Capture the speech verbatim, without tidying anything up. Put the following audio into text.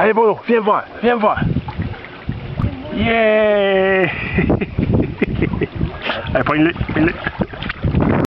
Allez Bruno, viens voir, viens voir. Yeah. Allez, prends-le, prends-le.